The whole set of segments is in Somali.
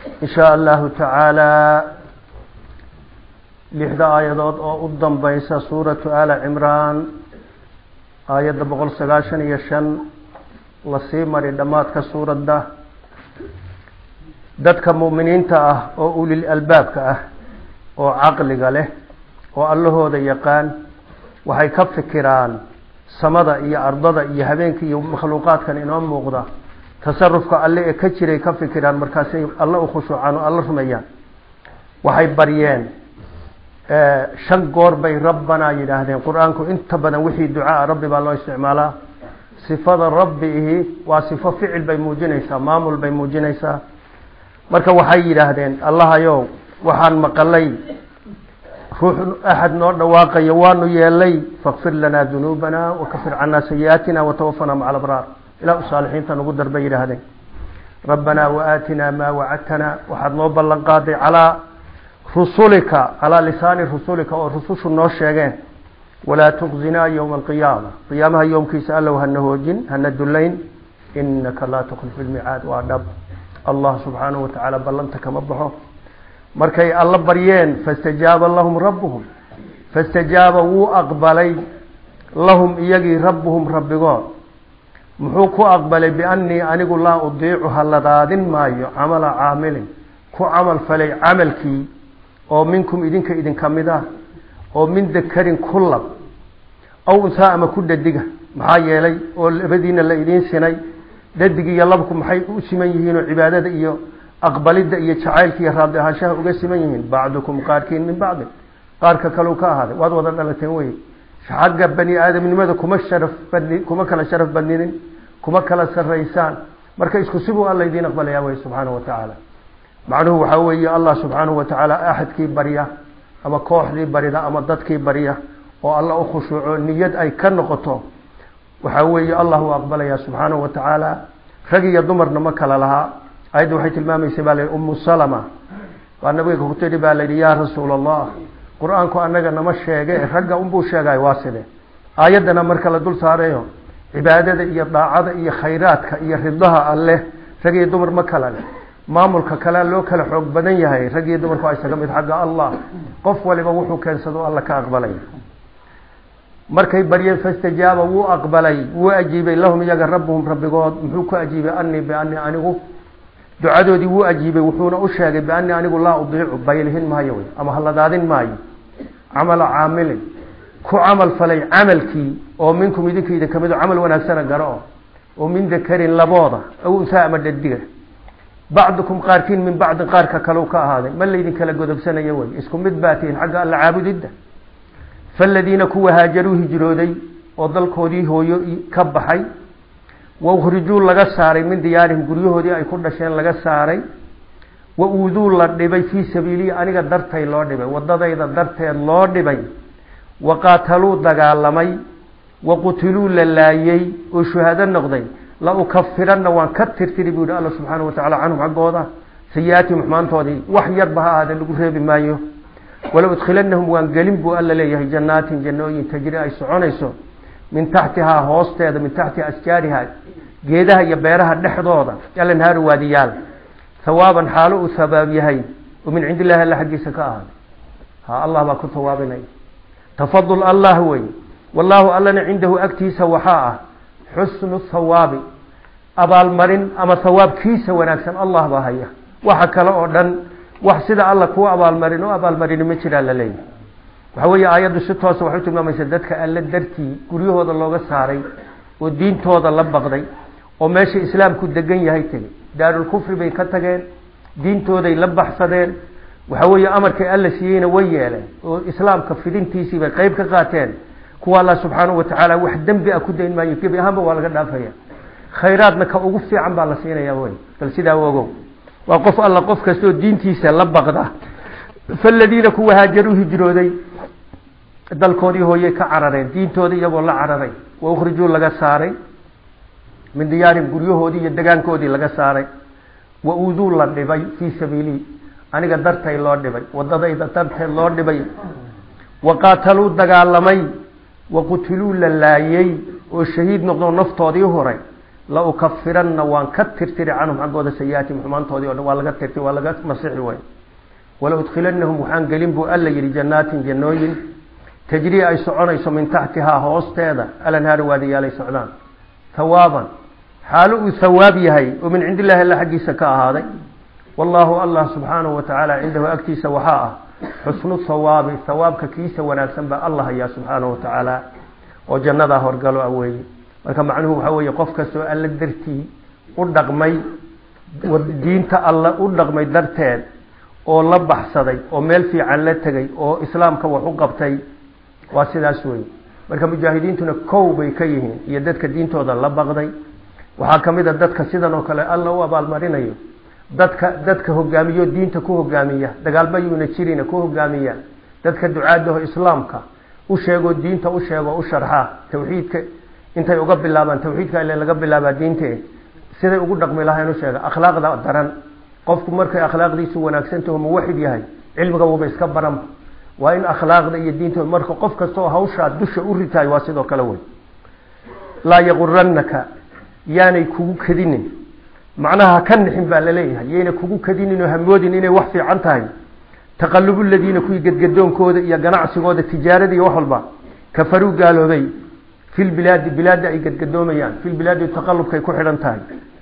إن شاء الله تعالى لحظة آيات أضم بيس سورة آل عمران آيات بقول سقاشن يشن لصيمر دمات كسورة ده dadka muuminiinta ah oo ulil albaabka ah oo aqliga leh oo allahooda yaqaan waxay ka fikiraan samada iyo ardada iyo habeenka iyo makhluuqaadkan inoo muuqda tasarrufka alle ee ka jiray ka fikiraan markaas ay alla u khushuucaan oo alla rumeeyaan waxay bariyeen shan goor bay rabbana yiraahdeen quraanku inta badan wixii ducaa rabbi baa loo isticmaalaa sifada rabbihi waa sifo ficil bay muujinaysaa maamul bay muujinaysaa marka waxay yiraahdeen allahayow waxaan maqalay ruux ahad noo dhawaaqayo waanu yeelay faghfir lana dhunubana wa kafir anna sayiatina wa tawaffana ma'al abrar ila usalihiinta nagu darbay yiraahdeen rabbana wa atina ma wa'adtana wa had noo ballan qaaday ala rusulika ala lisani rusulika oo rusushu noo sheegeen wala tuqzina yawm alqiyamah qiyamaha yawmkiisa allahu hanahoojin hanadulayn innaka la tukhlifu almi'ad wa adab الله سبحانه وتعالى بلنت كما بحو markay alla bariyeen fastajaaba lahum rabbuhum fastajaaba wuu aqbalay lahum iyagi rabbuhum rabbigood muxuu ku aqbalay bianni anigu la udiicu haladaadin maayo amala aamilin ku amal falay amalkii oo minkum idinka idin kamida oo min dakarin kullab aw saama ku dadiga maxaa yeelay oo labadiina la idin sinay dadigi iyo labku maxay u siman yihiin oo cibaadada iyo aqbalida iyo jacaylka iyo raad ahaanshaha uga siman yihiin bacdukum qaarkiin min bacd qaarka kale ka ahaaday wad wada dhalateen way xagga bani aadamnimada kuma kala sharaf badninin kuma kala sarreysaan marka isku sibu alla idin aqbalaya way subhanahu wa ta'ala macnuhu waxa weeye allah subhanahu wa ta'ala ahadkii bariya ama kooxdii barida ama dadkii bariya oo alla u khushuuco niyad ay ka noqoto waxa weeye allah uu aqbalaya subhanahu wa ta'ala rag iyo dumarna ma kala laha ayadu waxay tilmaamaysaa baa ummu salama waa nabiga ku tiri baa la ya rasuulallah quraanku anaga nama sheegay ragga buu sheegay waaside ayadana marka la dul saareeyo cibaadada iyo daacada iyo khayraadka iyo ridaha alle rag iyo dumar ma kala leh maamulka kala loo kala xoog badan yahay rag iyo dumarku ay saga mid xagga allah qof waliba wuxuu keensado alla ka aqbalay markay bariyeen fastajaaba wuu aqbalay wuu ajiibay lahum yaga rabbuhum rabbigood muxuu ku ajiibay anni bi anni anigu ducadoodii wuu ajiibay wuxuuna u sheegay bi anni anigu la udiicu baylihin maayo ama haladaadin maayo amala aamilin ku amal falay amalkii oo minkum idinka kamid amal wanaagsan garo oo min dakarin labooda aw saama dadiga bacdukum qaarkiin min bacd qaarka kale ka ahaaday ma leedin kala godobsanayo way isku mid baatiin xagga alla caabudida فالذين كوا هاجروا هجرودي ودلكودي هويو كبخاي وخرجوا لغا ساري من ديارهم غريهودي اي ku dhasheen laga saaray وأوذوا la dhibay في سبيلي aniga dartay loo dhibay wadadayda darteed loo dhibay وقاتلوا dagaalamay وقتلوا للاayay oo shuhada noqday la u kafirana waan ka tirtiri buu Allah subhanahu wa ta'ala anhum agooda siyaati muxmaantoodii wax yar baha aad lagu reebi maayo ولو ادخلنهم وانقلم بو ألا ليه جنات جنوين تجري أي سعونيسو من تحتها هوستيدا من تحت أشجارها جيدها يبيرها النحضوضة يلا نهار واديال ثوابا حالو ثباب يهي ومن عند الله اللي حقي سكاها ها الله باكو ثوابنا تفضل الله هو والله ألنا عنده أكتيس وحاء حسن الثواب أبا المرن أما ثواب كيس ونكسن الله باهيه وحكى لأردن وحسد الله كوا أبا المرين ما جرى للين وحوي آيات الستة وحوت ما مسدتك ألا درتي كل هذا الله ساري والدين توضى الله بغضي وماشي إسلام كود دقين يهيتني دار الكفر بيكتجين دين توضى يلبح صدين وحوي أمر كألا سيين وياله وإسلام كفدين تيسي بقيب كقاتين كوا الله سبحانه وتعالى وحدم بأكودين ما يكيب أهم ولا قد أفيا خيراتنا كأوقف في عم بالله سينا يا وين فالسيدا وقو وقف الله قف كسو دينتي سلبقدا فالذين كوا هاجروا هجرودي دلكودي هويه كعررين دينتودي يغو لا عررين واخرجوا لغا ساري من ديارهم غريهودي iyo dagaankoodii laga saaray وأوذوا la dhibay في سبيلي aniga dartay loo dhibay wadadayda dartay loo dhibay وقاتلوا dagaalamay وقتلوا للاayay oo shahiid noqdo naftoodii horay la ukaffiranna waan ka tirtiri canhum xaggooda sayi'aatihim xumaantoodii oo dhan waa laga tirtiri waa laga masixi way wala udkhilannahum waxaan gelin buu alla yidhi jannaatin jannooyin tajrii ay soconayso min taxtihaa hoosteeda alanhaari waadiyaalay socdaan hawaaban xaalo uu hawaab yahay oo min cindi illaahi alla xaggiisa ka ahaaday wallaahu allah subxaanahu watacaala cindahu agtiisa waxaa ah xusnu hawaabi hawaabka kiisa wanaagsan baa allah hayaa subxaanahu watacaala oo jannadaa horgalo ah weeye marka macnuhu waxaa weeye qof kastoo alla dartii u dhaqmay diinta alla u dhaqmay darteed oo la baxsaday oo meel fiican la tegay oo islaamka wax u qabtay waa sidaas weeye marka mujaahidiintuna kow bay ka yihiin iyo dadka diintooda la baqday waxaa ka mid a dadka sidan oo kale alla u abaalmarinayo dadka hogaamiyo diinta ku hogaamiya dagaalmayuuna jirina ku hogaamiya dadka ducaadaho islaamka u sheego diinta u sheego u sharxa tawxiidka intay uga bilaabaan tawxiidka ilaa laga bilaabaa diinta siday ugu dhaqmi lahayn u sheega akhlaaqda daran qofku markay akhlaaqdiisu wanaagsan tahay muwaxid yahay cilmiga wuba iska baran waa in akhlaaqda iyo diinta marka qof kastoo hawsha dusha u ritay waa sidoo kale way la yaqurannaka yaanay kugu kadinin macnaha ka nixin baa la leeyahay yeena kugu kadinin oo hamoodin inay wax fiican tahay taqallubul ladina kuwi gadgadoonkooda iyo ganacsigooda tijaarada iyo wax walba kafaru gaaloobay fil bilaad ay gadgadoomayaan fil bilaad taqallubkay ku xidhan tahay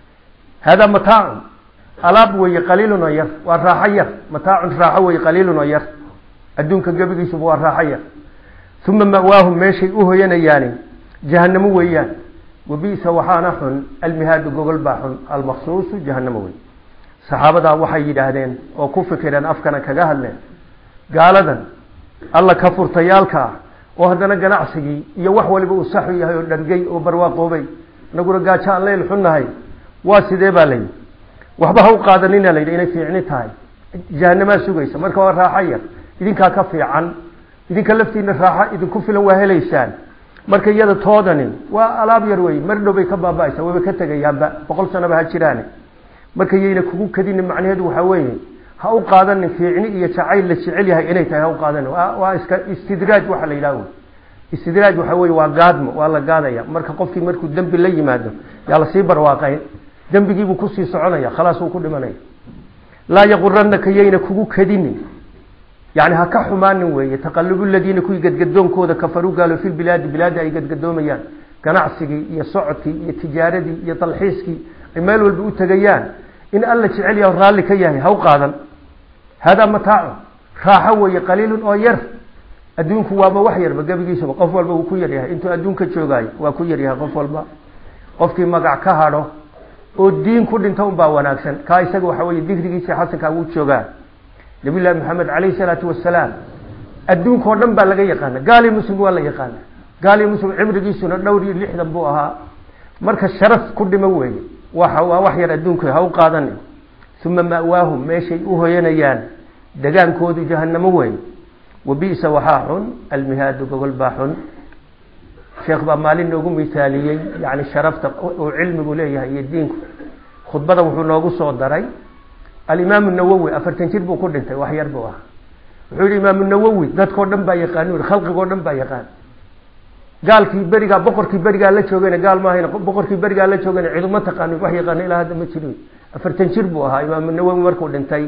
hada mataac alaab way qaliilun yar waa raaxa yar mataac raaxa way qaliilun yar adduunka gabigiisu waa raaxa yar thumma ma'waahum meeshay u hoyanayaan jahannamo weeyaan wabiisa waxaana xun almihaadu gogol baa xun almaqsuusu jahannamo wey saxaabadaa waxay yidhaahdeen oo ku fikireen afkana kaga hadleen gaaladan alla ka furtayaalka ah oo haddana ganacsigii iyo wax waliba uu saxu yahay oo dhargay oo barwaaqoobay naguna gaajo aan leyl xunnahay waa sidee baa layidhi waxba ha u qaadanina layidhi inay fiicni tahay jahannamaa sugaysa marka waa raaxa yar idinkaa ka fiican idinka laftiina raaxa idinku filan waa helaysaan marka iyada toodani waa alaab yar wey mar dhow bay ka baaba'aysaa wayba ka tegayaanba 100 sanaba ha jiraan marka yeyna kugu kadin macnaheedu waxa weeye ha u qaadanin fiicni iyo jacayl la jecel yahay inay tahay ha u qaadanin waa iska istidraaj waxa la yiraahdo istidraaj waxa weeye waa gaadmo waa la gaadaya marka qofkii markuu dambi la yimaado yaa la sii barwaaqay dambigiibu ku sii soconaya khalaas uu ku dhimanaya la yaqurannaka yeyna kugu kadin يعني هكا حمان ويه تقلب الذين كوي قدقدونكودا كفروا قالوا في البلاد أي قدقدوميان كنعسكي يا صعدكي يا تجاردي يا تلحيسكي المال والبيوت تجيان إن الله تعالى ورالي كياه هو قادم هذا متاع راحوا قليل أو ير أدونك وما وحير بقى بيجي سبق قفوا البا وكوير ياه أنتوا أدونك تشوجاي وكوير ياه قفوا البا قفكي مقع كهارو والدين كل انتهم باوناكسن كايسق وحوي ديك حسن كاوت تشوجاي نبي الله محمد عليه الصلاة والسلام الدون كودن با laga yaqaan gaali muslim waa la yaqaan gaali muslim cimrigiisuna dhowri 60 buu ahaa marka sharaf ku dhimo weey waxa wax yar adduunka ha u qaadan thumma ma'waahum meeshay u hoyanayaan dagaankoodu jahannamo weey wabiisa waxaahun almihaad gogol baahun sheekh ba maalin ugu misaaliyay yaani sharafta oo cilmigu leeyahay diinku khudbada wuxuu noogu soo daray الإمام النووي أفرتن جربوا كلن تي وحير بوها وحول الإمام النووي ذات كودن بايقانون خلق كودن بايقان قال في بريقا بقر في بريقا لا تشوغين قال ما هنا بقر في بريقا لا تشوغين علمة قانون وحيقان إلى هذا مجرد أفرتن جربوها إمام النووي مركودن تي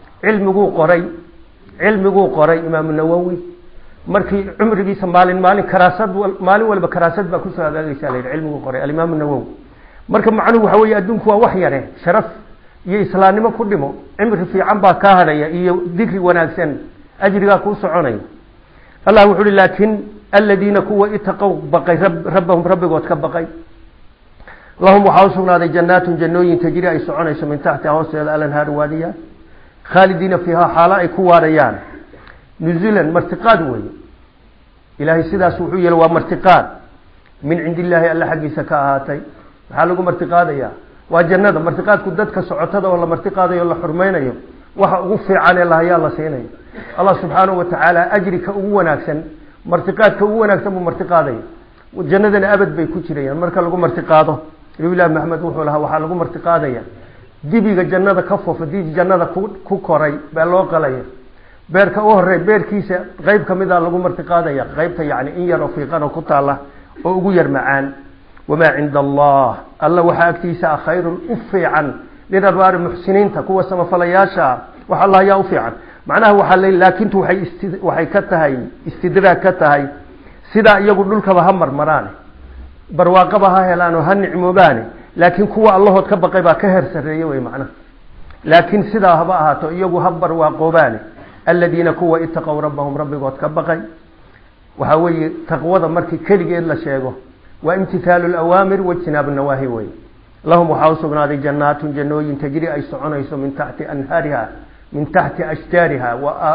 علمه قري إمام النووي مركي عمر بيس مال كراسات مال ولا بكراسات بكوس هذا رسالة علمه قري الإمام النووي مركب معنوه حوي أدونك وحيره شرف iyo islaamnimo ku dhimo cimri fiican baa ka hadaya iyo dhigri wanaagsan ajriga ku soconay Allah wuxuu laakiin alladina kuwa itaqaw baqay rabbahum rabbigood ka baqay lahum waxaasunaada jannatun jannooyin tajri ay soconayso min tahta hoosteeda alanhaar wadiya khalidina fiha hala ay ku waarayaan nuzulan martiqad way ilaahi sidaas wuxuu yeelay waa martiqad min indillahi alla xaqiisa ka ahaatay waxa lagu martiqaadaya waa jannada martiqaadku dadka socotada oo la martiqaadayo la xurmeynayo waxa ugu fiican ee Allah la siinayo Allah subhanahu wa ta'ala ajrika ugu wanaagsan martiqaadka ugu wanaagsan buu martiqaadayo jannadana abad bay ku jirayaan marka lagu martiqaado Ilaahay Maxamed wuxuu lahaa waxa lagu martiqaadaya dibiga jannada ka foofadii jannada ku koray baa loo qalay beerka u horeey beerkiisa qayb kamid ah lagu martiqaadaya qaybta yaani in yar oo fiiqan oo ku taala oo ugu yar macaan wamaa cinda allah alla waxaa agtiisa khayrun u fiican lilabaraari muxsiniinta kuwa samafalayaasha wax allah yaa u fiican macnaha waxaa laakintu waxay ka tahay istidraag ka tahay sidaa iyagu dhulkaba ha marmaraan barwaaqaba ha helaan oo ha nicmoobaane laakiin kuwa allahood ka baqay baa ka heer sarreeye wey macnaha laakiin sidaa haba ahaato iyagu ha barwaaqoobaane aladiina kuwa itaqow rabbahum rabbigood ka baqay waxaa weeye taqwada markii keligeed la sheego waa imtithaalu lawaamir wajtinaabu nawaahi wey lahum waxaa usugnaaday jannaatun jannooyin tajri ay soconayso min taxti anhaariha min taxti ashjaariha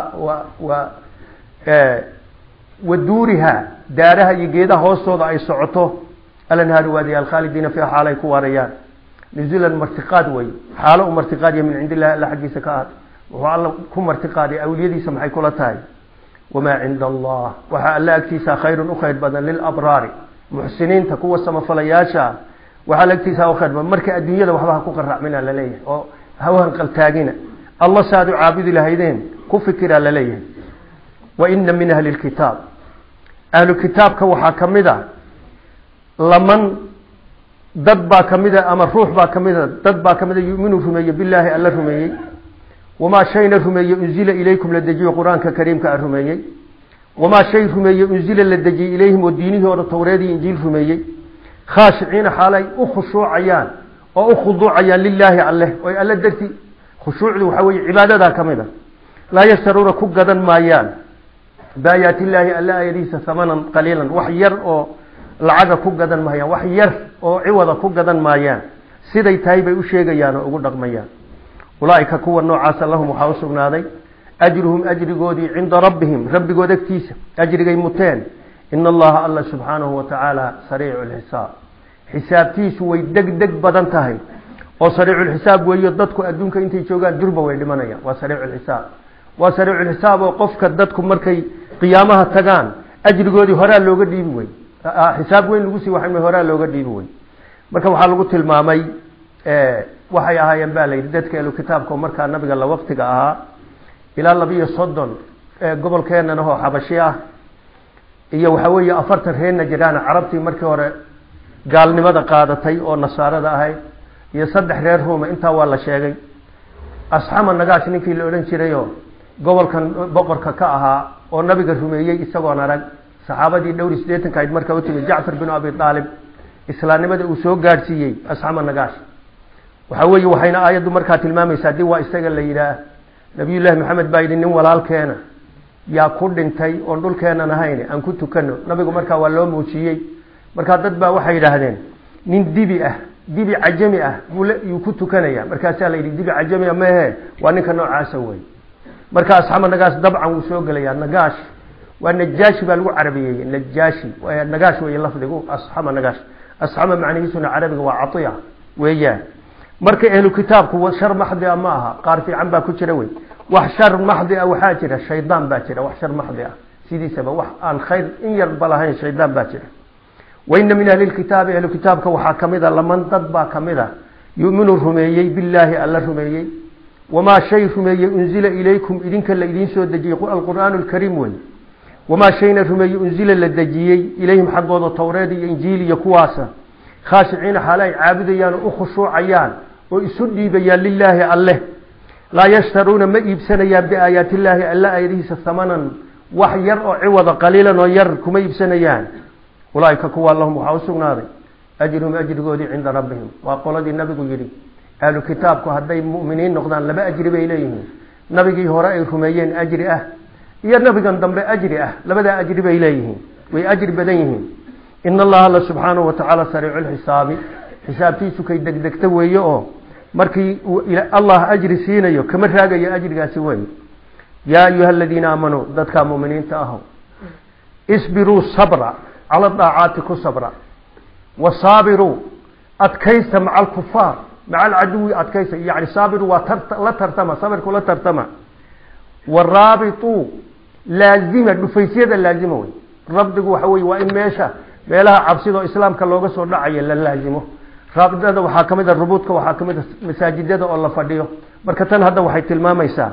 wa duuriha daaraha iyo geedaha hoostooda ay socoto alanhaari waadiyaal khaalidiina fiiha xaalay ku waarayaan nuzulan martiqaad wey xaalo u martiqaadiya min cindi illahi alla xaggiisa ka ahaad wuxuu alla ku martiqaaday awliyadiisa maxay kula tahay wamaa cinda allah waxaa alla agtiisa khayrun u khayr badan lilabraari muxsiniinta kuwa samafalayaasha waxaa la agtiisa u khayr badan marka adduunyada waxba ha ku qaracmina laleeyahay oo hawahan qaltaagina allah saad u caabudi lahaydeen ku fikiraa laleeyahay wa ina min ahli lkitaab ahlu kitaabka waxaa kamid a laman dad baa kamida ama ruux baa kamida dad baa kamida yuminu rumeeye bilaahi alla rumeeyey wamaa shayna rumeeye unzila ilaykum la dejiyo qur-aanka kariimka a rumeeyey wamaa shay rumeeye unzila la dejiyey ilayhim oo diinihii hore towreedii injiil rumeeyey khaashiciina xaalay u khushuucayaan oo u khuduucayaan lilaahi alleh oy alla darti khushuucdu waxaa weeye cibaadadaa kamid a laa yashtaruuna ku gadan maayaan baayaati illaahi alla aayadihiisa hamanan qaliilan wax yar oo lacaga ku gadan maayaan wax yar oo ciwada ku gadan maayaan siday tahay bay u sheegayaan oo ugu dhaqmayaan ulaaika kuwa noocaasa lahum waxaa u sugnaaday ajruhum ajrigoodii cinda rabbihim rabbigood agtiisa ajrigay muteen ina allaha alla subxaanahu watacaala sariicu lxisaab xisaabtiisu way degdeg badan tahay oo sariiculxisaab weeyo dadku adduunka intay joogaan durba way dhimanayaan waa sariiculxisaab waa sariiculxisaab oo qofka dadku markay qiyaamaha tagaan ajrigoodii horaa looga dhiibi wey xisaab weyn lagu sii waa horaa looga dhiibi wey marka waxaa lagu tilmaamay waxay ahaayeen baa layidhi dadka elu kitaabka markaa nabiga la waqtiga ahaa ilaa 230 gobolkeenana oo xabashi ah iyo waxaa weeye 40 reerna jiraan carabtii markii hore gaalnimada qaadatay oo nasaarada ahayd iyo 3 reer Roma intaa waa la sheegay asxama nagaash ninkii la oran jiray oo gobolkan boqorka ka ahaa oo nabiga rumeeyay isagoo arag saxaabadii dhowr 80 kayd markaa u timid Jaafar bin Abi Talib islaamnimada uu soo gaarsiiyay asxama nagaash waxa weeye waxayna aayadu markaa tilmaamaysaa dii waa isaga la yiraahdo nabiyullaahi maxamed baa yidhi nin walaalkeena yaa ku dhintay oo dhulkeenan ahayn aan ku tukano nabigu markaa waa loo muujiyey markaa dad baa waxay yidhaahdeen nin dibi cajami ah yuu ku tukanaya markaasaa la yidhi dibi cajami ah mehe waa ninka noocaasa wey markaa asxama nagaash dabcan wuu soo gelayaa nagaash waa najaashi baa lagu carabiyeeyey najaashi nagaash wey lafdigu asxama nagaash asxama macnihiisuna carabiga waa catiya weeyaan marka ahlu kitaabku shar maxdi ma aha qaar fiican baa ku jira wey wax shar maxdi ah waxaa jira shaydaan baa jira wax shar maxdi ah sidiisaba wax aan khayr in yar balahayn shaydaan baa jira wayna min ahli alkitab ahlu kitaabka waxaa kamida laman dad baa kamida yu'minu rumeeyay billahi alla rumeeyay wama shay rumeeyay unzila ilaykum idinka la idin soo dejiyay alquraan alkarim way wama shayna rumeeyay unzila la dejiyay ilayhim xaqooda tawreed iyo injiil iyo kuwaasa khaashiciina xalay caabudayaan oo khushuucayaan oo isu dhiibayaan lilaahi alle laa yashtaruuna ma iibsanayaan biaayaati illaahi alla ayadihiisa thamanan wax yar oo ciwada qaliilan oo yar kuma iibsanayaan ulaaika kuwa lahum waxaa u sugnaaday ajruhum ajrigoodii cinda rabbihim waa qoladii nabigu yidhi ahlu kitaabku hadday mu'miniin noqdaan laba ajri bay leeyihiin nabigii hore ay rumeeyeen ajri ah iyo nabigan dambe ajri ah labadaa ajri bay leeyihiin way ajri badan yihiin in allaha alla subxaanahu watacaala sariicu lxisaabi xisaabtiisu kay degdegta weeye oo markii allah ajri siinayo kama raagayo ajrigaasi weeye yaa ayuha aladiina aamanuu dadkaa mu'miniinta ahow isbiruu sabra cala daacaati ku sabra wasaabiruu adkaysta maca alkufaar maca alcaduwi adkaysta yani saabiru waa la tartama sabirku la tartama waraabituu laazima dhufaysyada laazima wey rabdigu waxa weye waa in meelaha cabsida islaamka looga soo dhacayo la laazimo raabidada waxaa kamid ah rubuudka waxaa kamid ah masaajidada oo la fadhiyo marka tan hadda waxay tilmaamaysaa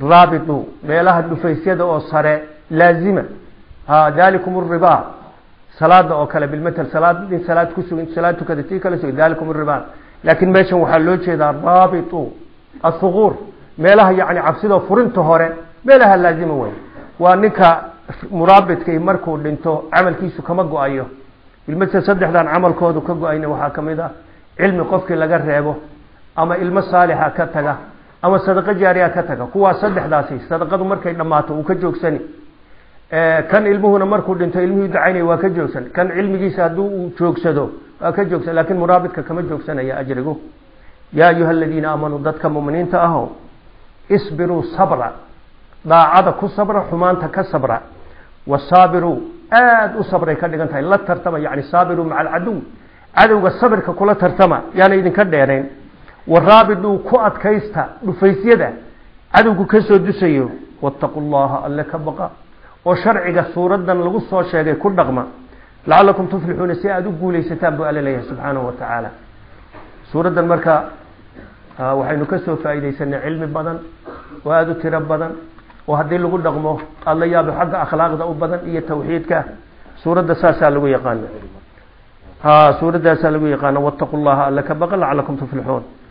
raabitu meelaha dhufaysyada oo sare laazima dalikum riba صلاة أو كلا بالمثل صلاة كسو صلاة كذتي كلا سوي ذلكم الرباط لكن ماشي وحلوش إذا رابط الثغور مالها يعني عبسده فرنته هره مالها لازم وين وانك مرابط كي مركو دنتو عمل كيسو كما غايو بالمثل صدح دان عمل كودو كغاينا waxa kamida cilmi qofkii laga reebo ama ilmo saalixa ka taga ama sadaqa jaariya ka taga kuwa saddexdaasi sadaqadu markay dhamaato uu ka joogsani kan ilmuhuna markuu dhinto ilmuhu dacaynay waa ka joogsan kan cilmigiisa haduu uu joogsado waa ka joogsan laakiin muraabidka kama joogsanaya ajrigu ya ayuha alladina amanu dadka muuminiinta aho isbiru sabra daacada ku sabra xumaanta ka sabra wasabiru aad u sabray ka dhigan tahay la tartama yani sabiru ma'a al-adu adowga sabirka kula tartama yaana idin ka dheereen waraabidu ku adkaysta dhufaysyada adowgu ka soo dusayo wattaqullaha allaka baqa oo sharciga suuradan lagu soo sheegay ku dhaqma la'allakum tuflihuna si aad u guuleysataan buu Ilaahay subhanahu wa ta'ala suuradan marka waxaynu ka soo faa'iideysanay cilmi badan oo aad u tiro badan oo hadii lagu dhaqmo alla yaab xagga akhlaaqda u badan iyo tawxiidka suurada saasa lagu yaqaan سورة داسة لقوا يقانا واتقوا الله لك بقى لعلكم تفلحون